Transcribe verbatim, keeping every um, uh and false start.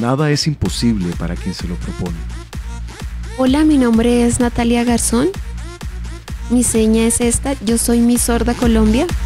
Nada es imposible para quien se lo propone. Hola, mi nombre es Natalia Garzón. Mi seña es esta, yo soy Miss Sorda Colombia.